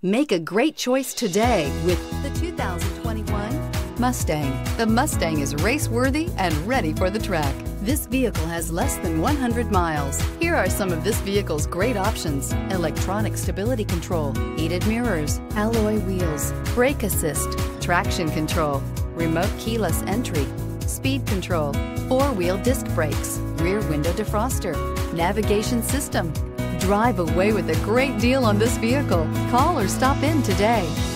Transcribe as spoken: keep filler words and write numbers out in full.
Make a great choice today with the two thousand twenty-one Mustang. The Mustang is race-worthy and ready for the track. This vehicle has less than one hundred miles. Here are some of this vehicle's great options: electronic stability control, heated mirrors, alloy wheels, brake assist, traction control, remote keyless entry, speed control, four-wheel disc brakes, rear window defroster, navigation system. Drive away with a great deal on this vehicle. Call or stop in today.